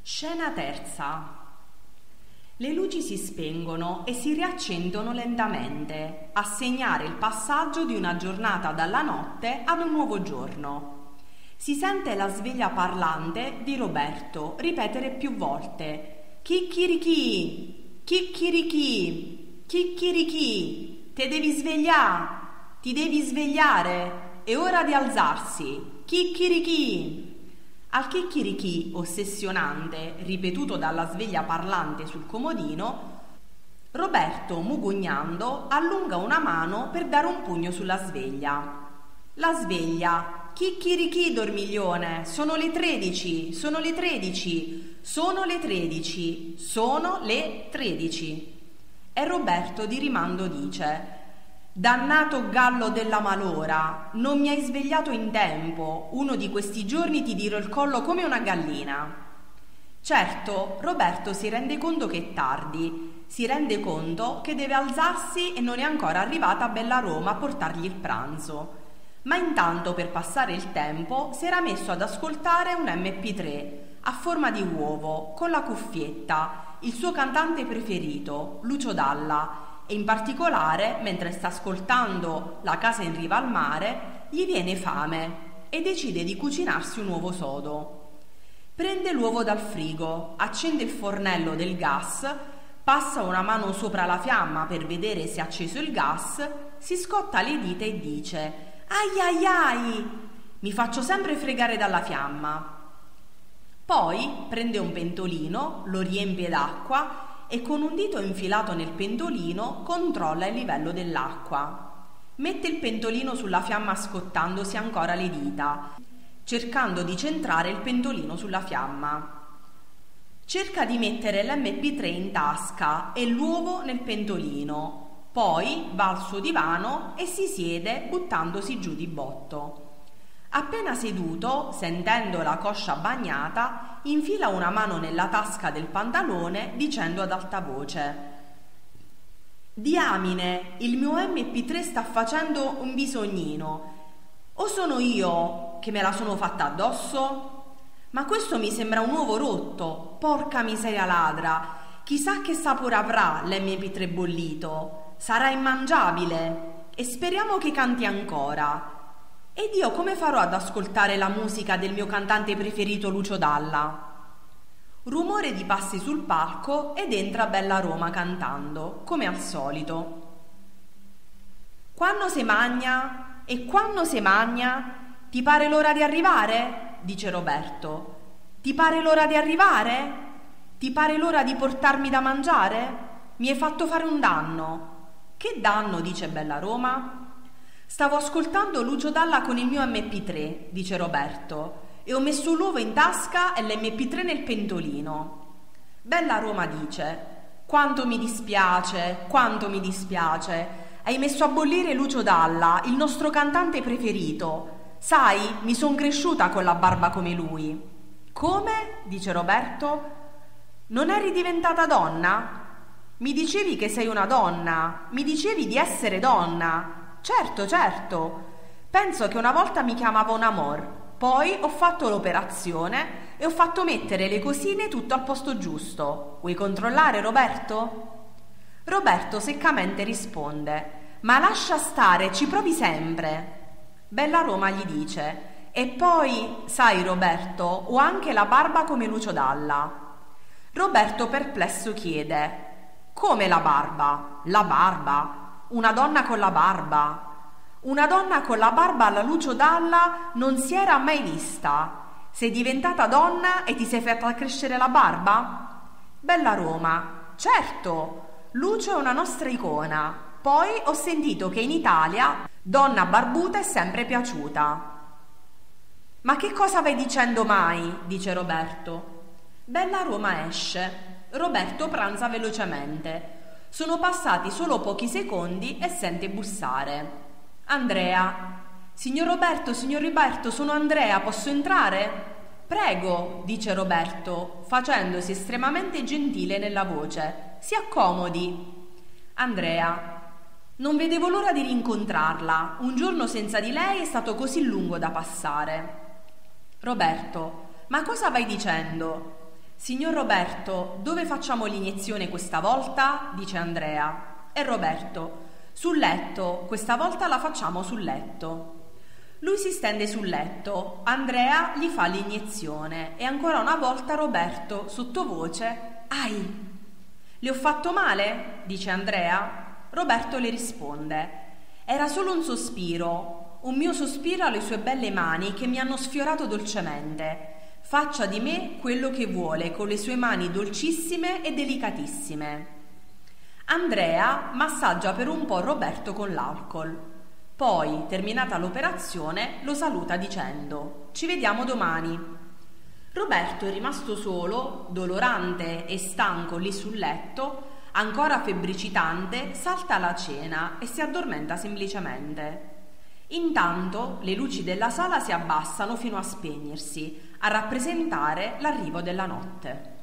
Scena terza. Le luci si spengono e si riaccendono lentamente, a segnare il passaggio di una giornata dalla notte ad un nuovo giorno. Si sente la sveglia parlante di Roberto ripetere più volte: chicchirichì, chicchirichì, chicchirichì, te devi svegliare, ti devi svegliare, è ora di alzarsi, chicchirichì. Al chicchirichì ossessionante, ripetuto dalla sveglia parlante sul comodino, Roberto, mugugnando, allunga una mano per dare un pugno sulla sveglia. La sveglia: chicchirichì, dormiglione, sono le 13, sono le 13, sono le 13, sono le 13. E Roberto di rimando dice: dannato gallo della malora, non mi hai svegliato in tempo, uno di questi giorni ti tiro il collo come una gallina. Certo, Roberto si rende conto che è tardi, si rende conto che deve alzarsi e non è ancora arrivata Bellaroma a portargli il pranzo. Ma intanto, per passare il tempo, si era messo ad ascoltare un MP3 a forma di uovo, con la cuffietta, il suo cantante preferito, Lucio Dalla, e in particolare, mentre sta ascoltando La casa in riva al mare, gli viene fame e decide di cucinarsi un uovo sodo. Prende l'uovo dal frigo, accende il fornello del gas, passa una mano sopra la fiamma per vedere se è acceso il gas, si scotta le dita e dice: ai ai ai, mi faccio sempre fregare dalla fiamma. Poi prende un pentolino, lo riempie d'acqua e con un dito infilato nel pentolino controlla il livello dell'acqua. Mette il pentolino sulla fiamma scottandosi ancora le dita, cercando di centrare il pentolino sulla fiamma. Cerca di mettere l'MP3 in tasca e l'uovo nel pentolino, poi va al suo divano e si siede buttandosi giù di botto. Appena seduto, sentendo la coscia bagnata, infila una mano nella tasca del pantalone dicendo ad alta voce: diamine, il mio MP3 sta facendo un bisognino. O sono io che me la sono fatta addosso? Ma questo mi sembra un uovo rotto, porca miseria ladra. Chissà che sapore avrà l'MP3 bollito. Sarà immangiabile. E speriamo che canti ancora. Ed io come farò ad ascoltare la musica del mio cantante preferito Lucio Dalla? Rumore di passi sul palco ed entra Bellaroma cantando, come al solito. Quando se magna? E quando se magna? Ti pare l'ora di arrivare? Dice Roberto. Ti pare l'ora di arrivare? Ti pare l'ora di portarmi da mangiare? Mi hai fatto fare un danno. Che danno? Dice Bellaroma. Stavo ascoltando Lucio Dalla con il mio MP3, dice Roberto, e ho messo l'uovo in tasca e l'MP3 nel pentolino. Bellaroma dice: quanto mi dispiace, quanto mi dispiace. Hai messo a bollire Lucio Dalla, il nostro cantante preferito. Sai, mi son cresciuta con la barba come lui. Come? Dice Roberto. Non eri diventata donna? Mi dicevi che sei una donna, mi dicevi di essere donna. Certo, certo. Penso che una volta mi chiamava un amor, poi ho fatto l'operazione e ho fatto mettere le cosine tutto al posto giusto. Vuoi controllare, Roberto? Roberto seccamente risponde: ma lascia stare, ci provi sempre. Bellaroma gli dice: e poi, sai Roberto, ho anche la barba come Lucio Dalla. Roberto perplesso chiede: come la barba? La barba? Una donna con la barba. Una donna con la barba alla Lucio Dalla non si era mai vista. Sei diventata donna e ti sei fatta crescere la barba? Bellaroma: certo, Lucio è una nostra icona. Poi ho sentito che in Italia donna barbuta è sempre piaciuta. Ma che cosa vai dicendo mai? Dice Roberto. Bellaroma esce. Roberto pranza velocemente. Sono passati solo pochi secondi e sente bussare. Andrea. Signor Roberto, sono Andrea, posso entrare? Prego, dice Roberto, facendosi estremamente gentile nella voce. Si accomodi. Andrea. Non vedevo l'ora di rincontrarla. Un giorno senza di lei è stato così lungo da passare. Roberto. Ma cosa vai dicendo? Signor Roberto, dove facciamo l'iniezione questa volta? Dice Andrea. E Roberto: sul letto, questa volta la facciamo sul letto. Lui si stende sul letto, Andrea gli fa l'iniezione e ancora una volta Roberto, sottovoce: ai! Le ho fatto male? Dice Andrea. Roberto le risponde: era solo un sospiro, un mio sospiro alle sue belle mani che mi hanno sfiorato dolcemente. Faccia di me quello che vuole con le sue mani dolcissime e delicatissime. Andrea massaggia per un po' Roberto con l'alcol. Poi, terminata l'operazione, lo saluta dicendo: ci vediamo domani. Roberto è rimasto solo, dolorante e stanco lì sul letto, ancora febbricitante, salta la cena e si addormenta semplicemente. Intanto le luci della sala si abbassano fino a spegnersi, a rappresentare l'arrivo della notte.